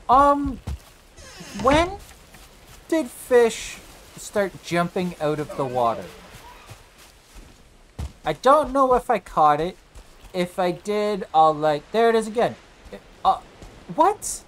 Um, when did fish start jumping out of the water? I don't know if I caught it. If I did, I'll like... There it is again. Uh, what?